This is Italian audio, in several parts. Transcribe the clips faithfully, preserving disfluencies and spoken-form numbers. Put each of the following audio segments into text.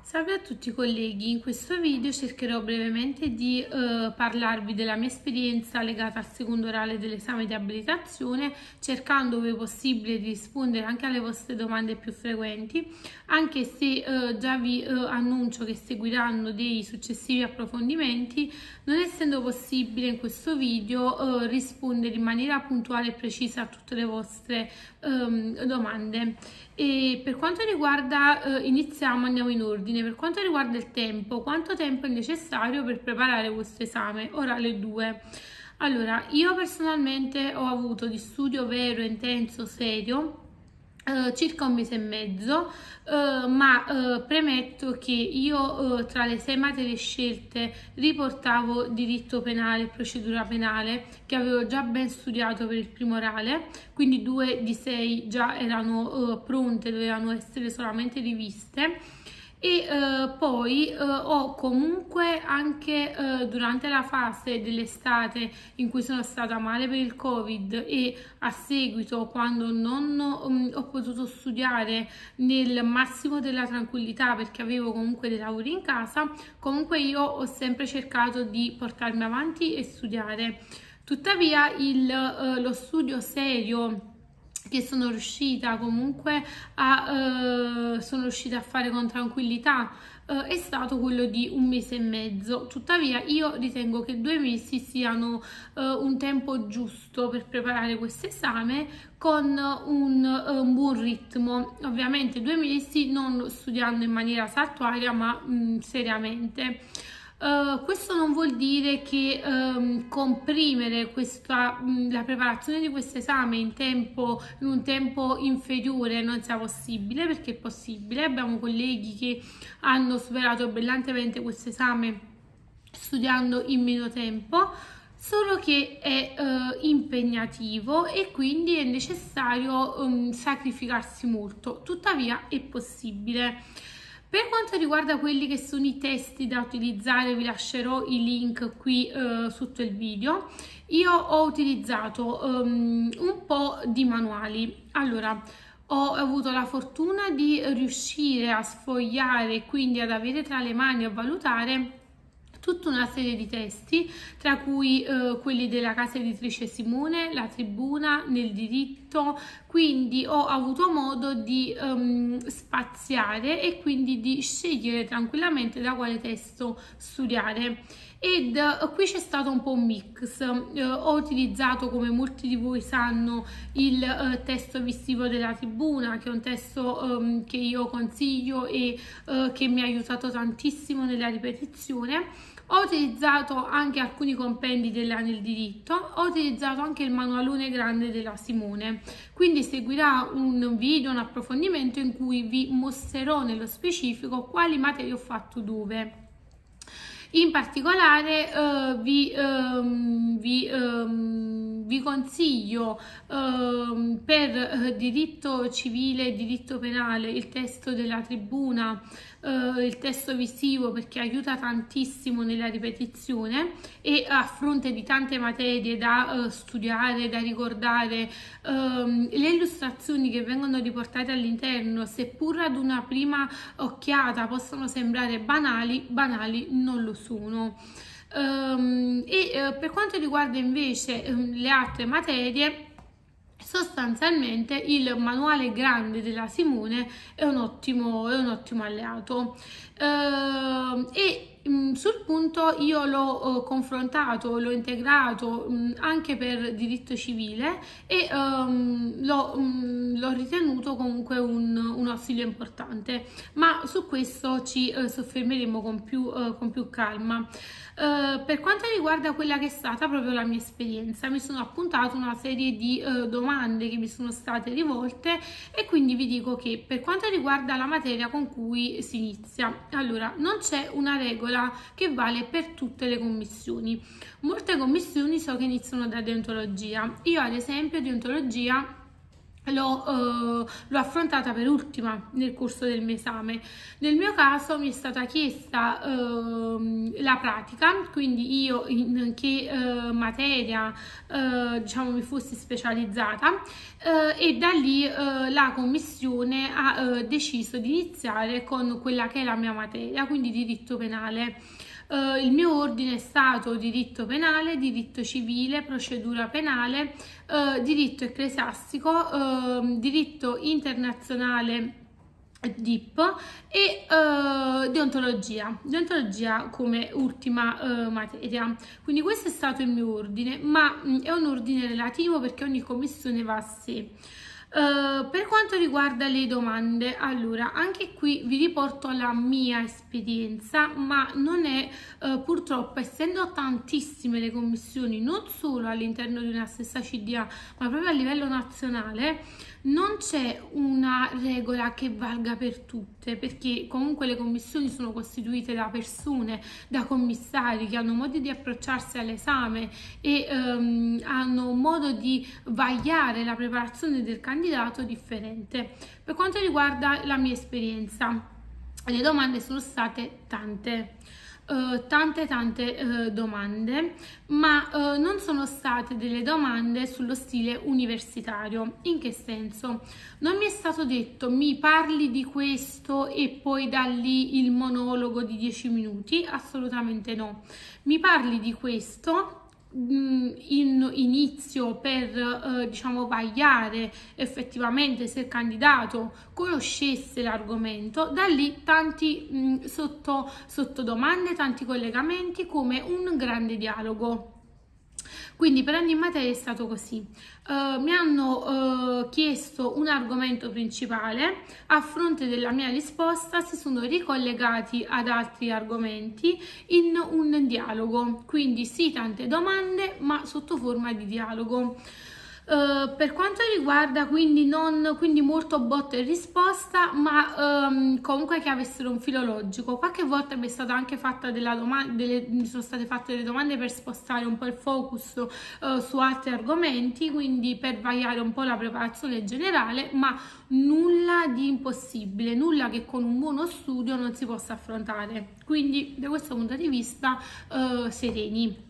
Salve a tutti colleghi, in questo video cercherò brevemente di eh, parlarvi della mia esperienza legata al secondo orale dell'esame di abilitazione, cercando dove possibile di rispondere anche alle vostre domande più frequenti, anche se eh, già vi eh, annuncio che seguiranno dei successivi approfondimenti, non essendo possibile in questo video eh, rispondere in maniera puntuale e precisa a tutte le vostre ehm, domande. E per quanto riguarda, eh, iniziamo, andiamo in ordine. Per quanto riguarda il tempo, quanto tempo è necessario per preparare questo esame orale due? Allora, io personalmente ho avuto di studio vero, intenso, serio, Uh, circa un mese e mezzo, uh, ma uh, premetto che io uh, tra le sei materie scelte riportavo diritto penale e procedura penale, che avevo già ben studiato per il primo orale, quindi due di sei già erano uh, pronte, dovevano essere solamente riviste. E eh, poi eh, ho comunque anche eh, durante la fase dell'estate in cui sono stata male per il Covid e a seguito quando non um, ho potuto studiare nel massimo della tranquillità perché avevo comunque dei lavori in casa, comunque io ho sempre cercato di portarmi avanti e studiare. Tuttavia il, eh, lo studio serio che sono riuscita comunque a, uh, sono riuscita a fare con tranquillità uh, è stato quello di un mese e mezzo. Tuttavia io ritengo che due mesi siano uh, un tempo giusto per preparare questo esame con un, uh, un buon ritmo. Ovviamente due mesi non studiando in maniera saltuaria ma mh, seriamente. Uh, questo non vuol dire che um, comprimere questa, mh, la preparazione di questo esame in, tempo, in un tempo inferiore non sia possibile, perché è possibile. Abbiamo colleghi che hanno superato brillantemente questo esame studiando in meno tempo, solo che è uh, impegnativo e quindi è necessario um, sacrificarsi molto. Tuttavia è possibile. Per quanto riguarda quelli che sono i testi da utilizzare, vi lascerò i link qui eh, sotto il video. Io ho utilizzato um, un po' di manuali. Allora, ho avuto la fortuna di riuscire a sfogliare e quindi ad avere tra le mani a valutare tutta una serie di testi, tra cui eh, quelli della casa editrice Simone, La Tribuna, Nel Diritto, quindi ho avuto modo di um, spaziare e quindi di scegliere tranquillamente da quale testo studiare. Ed uh, qui c'è stato un po' un mix. Uh, ho utilizzato, come molti di voi sanno, il uh, testo visivo della Tribuna, che è un testo um, che io consiglio e uh, che mi ha aiutato tantissimo nella ripetizione. Ho utilizzato anche alcuni compendi della Nel Diritto, ho utilizzato anche il manualone grande della Simone, quindi seguirà un video, un approfondimento in cui vi mostrerò nello specifico quali materie ho fatto dove. In particolare eh, vi, ehm, vi, ehm, vi consiglio ehm, per eh, diritto civile e diritto penale il testo della Tribuna, eh, il testo visivo, perché aiuta tantissimo nella ripetizione e a fronte di tante materie da eh, studiare, da ricordare, ehm, le illustrazioni che vengono riportate all'interno, seppur ad una prima occhiata possono sembrare banali, banali non lo sono. Um, e uh, per quanto riguarda invece um, le altre materie, sostanzialmente il manuale grande della Simone è un ottimo, è un ottimo alleato. Uh, e mh, sul punto io l'ho uh, confrontato, l'ho integrato mh, anche per diritto civile e um, l'ho ritenuto comunque un, un ausilio importante, ma su questo ci uh, soffermeremo con più, uh, con più calma. Uh, per quanto riguarda quella che è stata proprio la mia esperienza, mi sono appuntato una serie di uh, domande che mi sono state rivolte e quindi vi dico che per quanto riguarda la materia con cui si inizia, allora non c'è una regola che vale per tutte le commissioni. Molte commissioni so che iniziano da deontologia. Io ad esempio deontologia L'ho, eh, l'ho affrontata per ultima nel corso del mio esame. Nel mio caso mi è stata chiesta eh, la pratica, quindi io in che eh, materia eh, diciamo mi fossi specializzata, eh, e da lì eh, la commissione ha eh, deciso di iniziare con quella che è la mia materia, quindi diritto penale. Uh, il mio ordine è stato diritto penale, diritto civile, procedura penale, uh, diritto ecclesiastico, uh, diritto internazionale D I P e uh, deontologia, deontologia come ultima uh, materia. Quindi questo è stato il mio ordine, ma mh, è un ordine relativo perché ogni commissione va a sé. Uh, per quanto riguarda le domande, allora anche qui vi riporto la mia esperienza, ma non è uh, purtroppo, essendo tantissime le commissioni, non solo all'interno di una stessa C D A, ma proprio a livello nazionale, non c'è una regola che valga per tutte, perché comunque le commissioni sono costituite da persone, da commissari che hanno modi di approcciarsi all'esame e um, hanno un modo di vagliare la preparazione del candidato differente. Per quanto riguarda la mia esperienza, le domande sono state tante. Uh, tante tante uh, domande, ma uh, non sono state delle domande sullo stile universitario. In che senso? Non mi è stato detto mi parli di questo e poi da lì il monologo di dieci minuti, assolutamente no. Mi parli di questo in inizio per eh, diciamo vagliare effettivamente se il candidato conoscesse l'argomento, da lì tanti mh, sotto sottodomande, tanti collegamenti, come un grande dialogo. Quindi per ogni materia è stato così. Uh, mi hanno uh, chiesto un argomento principale, a fronte della mia risposta si sono ricollegati ad altri argomenti in un dialogo, quindi sì, tante domande ma sotto forma di dialogo. Uh, per quanto riguarda quindi non quindi molto botta e risposta, ma um, comunque che avessero un filo logico. Qualche volta mi è stata anche fatta della domanda, delle, mi sono state fatte delle domande per spostare un po' il focus uh, su altri argomenti, quindi per vagliare un po' la preparazione generale, ma nulla di impossibile, nulla che con un buono studio non si possa affrontare. Quindi da questo punto di vista uh, sereni.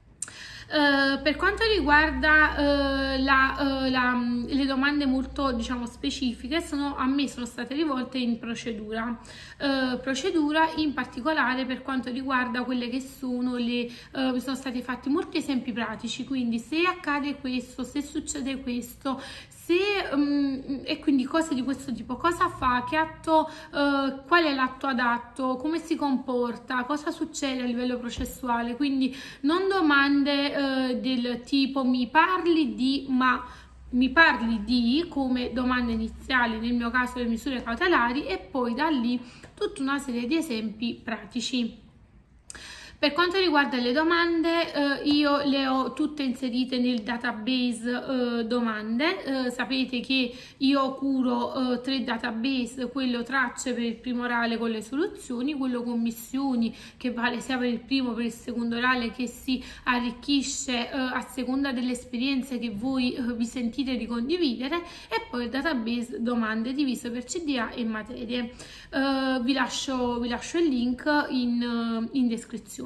Uh, per quanto riguarda uh, la, uh, la, le domande molto diciamo specifiche, sono, a me sono state rivolte in procedura, uh, procedura in particolare per quanto riguarda quelle che sono le, uh, mi sono stati fatti molti esempi pratici, quindi se accade questo, se succede questo, se, um, e quindi cose di questo tipo, cosa fa, che atto, uh, qual è l'atto adatto, come si comporta, cosa succede a livello processuale, quindi non domande del tipo mi parli di, ma mi parli di, come domande iniziali, nel mio caso le misure cautelari, e poi da lì tutta una serie di esempi pratici. Per quanto riguarda le domande, eh, io le ho tutte inserite nel database eh, domande. Eh, sapete che io curo eh, tre database, quello tracce per il primo orale con le soluzioni, quello commissioni che vale sia per il primo che per il secondo orale, che si arricchisce eh, a seconda delle esperienze che voi eh, vi sentite di condividere, e poi il database domande diviso per C D A e materie. Eh, vi lascio, vi lascio il link in, in descrizione.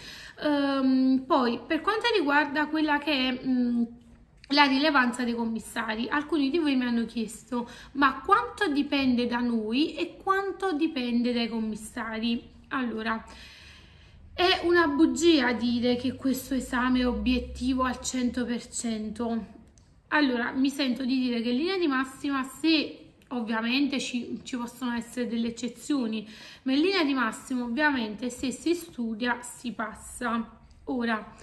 Um, poi per quanto riguarda quella che è um, la rilevanza dei commissari, alcuni di voi mi hanno chiesto ma quanto dipende da noi e quanto dipende dai commissari. Allora, è una bugia dire che questo esame è obiettivo al cento per cento. Allora, mi sento di dire che in linea di massima, se ovviamente ci, ci possono essere delle eccezioni, ma in linea di massimo ovviamente se si studia si passa. Ora,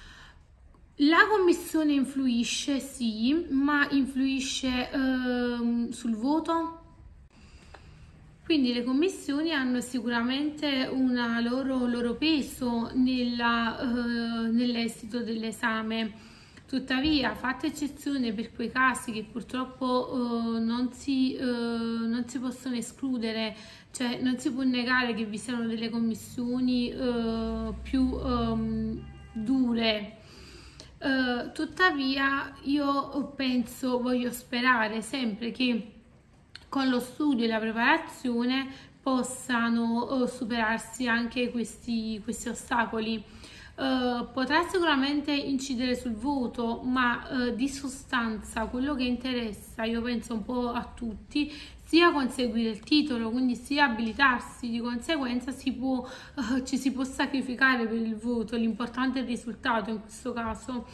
la commissione influisce, sì, ma influisce ehm, sul voto? Quindi le commissioni hanno sicuramente una loro, loro peso nella, eh, nell'esito dell'esame. Tuttavia, fatta eccezione per quei casi che purtroppo uh, non, si, uh, non si possono escludere, cioè non si può negare che vi siano delle commissioni uh, più um, dure, Uh, tuttavia io penso, voglio sperare sempre che con lo studio e la preparazione possano uh, superarsi anche questi, questi ostacoli. Uh, potrà sicuramente incidere sul voto, ma uh, di sostanza quello che interessa, io penso un po' a tutti, sia conseguire il titolo, quindi sia abilitarsi, di conseguenza si può, uh, ci si può sacrificare per il voto, l'importante è il risultato in questo caso.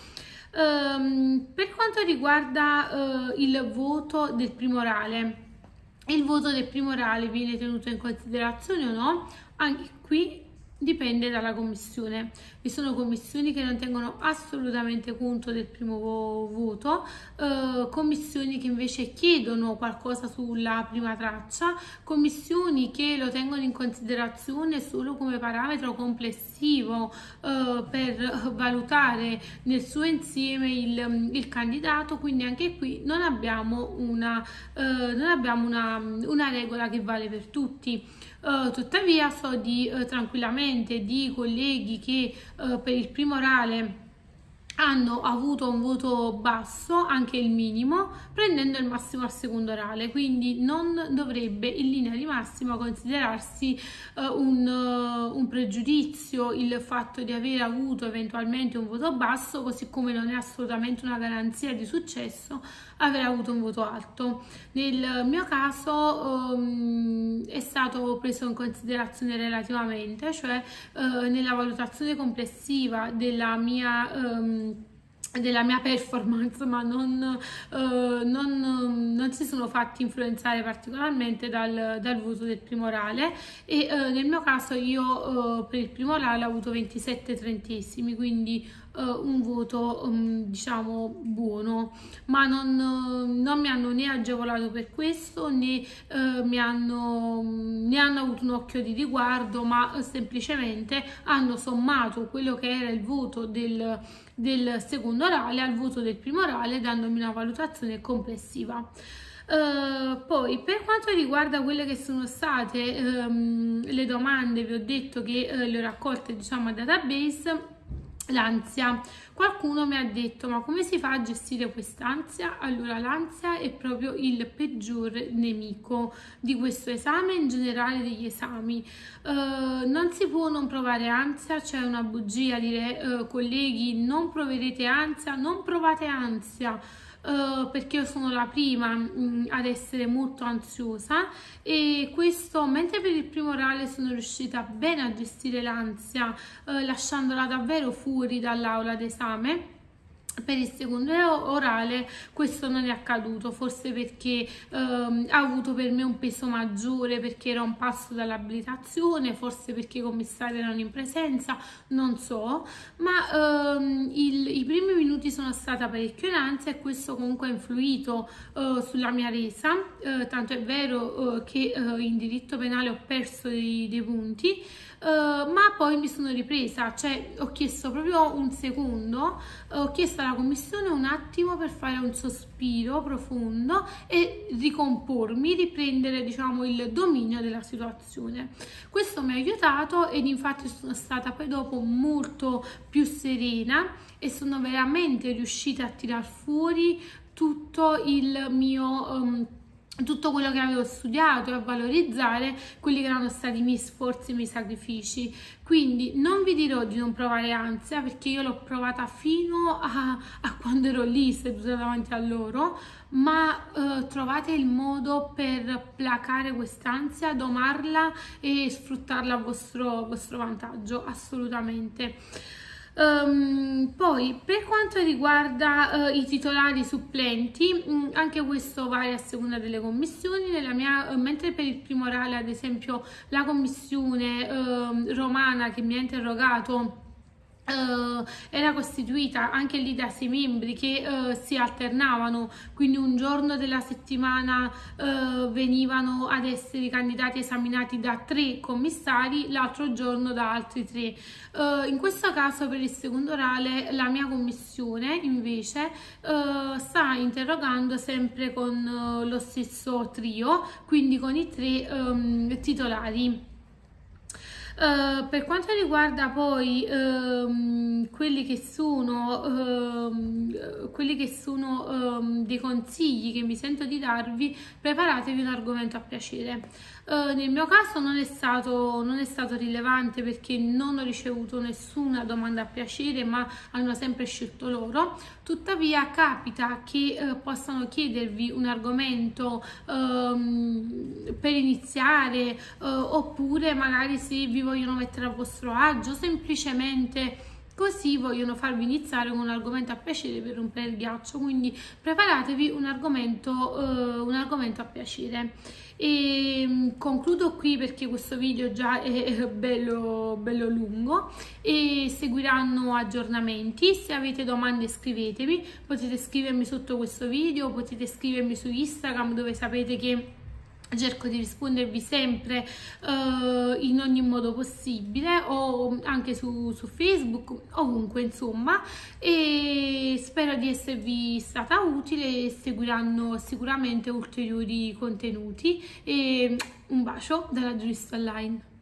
Um, per quanto riguarda uh, il voto del primo orale, il voto del primo orale viene tenuto in considerazione o no? Anche qui dipende dalla commissione. Vi sono commissioni che non tengono assolutamente conto del primo voto, eh, commissioni che invece chiedono qualcosa sulla prima traccia, commissioni che lo tengono in considerazione solo come parametro complessivo eh, per valutare nel suo insieme il, il candidato, quindi anche qui non abbiamo una, eh, non abbiamo una, una regola che vale per tutti. Uh, tuttavia so di uh, tranquillamente di colleghi che uh, per il primo orale hanno avuto un voto basso, anche il minimo, prendendo il massimo al secondo orale, quindi non dovrebbe in linea di massima considerarsi uh, un, uh, un pregiudizio il fatto di aver avuto eventualmente un voto basso, così come non è assolutamente una garanzia di successo aver avuto un voto alto. Nel mio caso um, è stato preso in considerazione relativamente, cioè uh, nella valutazione complessiva della mia um, della mia performance, ma non, uh, non, non si sono fatti influenzare particolarmente dal, dal voto del primo orale, e uh, nel mio caso io uh, per il primo orale ho avuto ventisette trentesimi, quindi uh, un voto um, diciamo buono, ma non, uh, non mi hanno né agevolato per questo né uh, mi hanno, né hanno avuto un occhio di riguardo, ma uh, semplicemente hanno sommato quello che era il voto del del secondo orale al voto del primo orale, dandomi una valutazione complessiva. Uh, poi per quanto riguarda quelle che sono state um, le domande, vi ho detto che uh, le ho raccolte diciamo a database. L'ansia, qualcuno mi ha detto ma come si fa a gestire quest'ansia? Allora, l'ansia è proprio il peggior nemico di questo esame, in generale degli esami. Uh, non si può non provare ansia, c'è una bugia dire uh, colleghi non proverete ansia, non provate ansia. Uh, perché io sono la prima mh, ad essere molto ansiosa, e questo mentre per il primo orale sono riuscita bene a gestire l'ansia uh, lasciandola davvero fuori dall'aula d'esame. Per il secondo orale questo non è accaduto, forse perché ehm, ha avuto per me un peso maggiore, perché era un passo dall'abilitazione, forse perché i commissari erano in presenza, non so, ma ehm, il, i primi minuti sono stata parecchio in ansia, e questo comunque ha influito eh, sulla mia resa, eh, tanto è vero eh, che eh, in diritto penale ho perso dei, dei punti. Uh, ma poi mi sono ripresa, cioè ho chiesto proprio un secondo, uh, ho chiesto alla commissione un attimo per fare un sospiro profondo e ricompormi, riprendere diciamo il dominio della situazione. Questo mi ha aiutato, ed infatti sono stata poi dopo molto più serena e sono veramente riuscita a tirar fuori tutto il mio um, tutto quello che avevo studiato e a valorizzare quelli che erano stati i miei sforzi e i miei sacrifici. Quindi non vi dirò di non provare ansia, perché io l'ho provata fino a, a quando ero lì seduta davanti a loro, ma eh, trovate il modo per placare quest'ansia, domarla e sfruttarla a vostro, a vostro vantaggio, assolutamente. Um, poi per quanto riguarda uh, i titolari supplenti, mh, anche questo varia a seconda delle commissioni. Nella mia, uh, mentre per il primo orale ad esempio la commissione uh, romana che mi ha interrogato Uh, era costituita anche lì da sei membri che uh, si alternavano, quindi un giorno della settimana uh, venivano ad essere candidati esaminati da tre commissari, l'altro giorno da altri tre. Uh, in questo caso per il secondo orale la mia commissione invece uh, sta interrogando sempre con uh, lo stesso trio, quindi con i tre um, titolari. Uh, per quanto riguarda poi um, quelli che sono, um, quelli che sono um, dei consigli che mi sento di darvi, preparatevi un argomento a piacere. Uh, nel mio caso non è stato, non è stato rilevante perché non ho ricevuto nessuna domanda a piacere, ma hanno sempre scelto loro. Tuttavia capita che uh, possano chiedervi un argomento um, per iniziare, uh, oppure magari se vi vogliono mettere a vostro agio, semplicemente così vogliono farvi iniziare con un argomento a piacere per rompere il ghiaccio. Quindi preparatevi un argomento, uh, un argomento a piacere. E concludo qui perché questo video già è bello, bello lungo e seguiranno aggiornamenti. Se avete domande scrivetemi, potete scrivermi sotto questo video, potete scrivermi su Instagram, dove sapete che cerco di rispondervi sempre uh, in ogni modo possibile, o anche su, su Facebook, ovunque insomma, e spero di esservi stata utile e seguiranno sicuramente ulteriori contenuti. E un bacio dalla Giurista Online.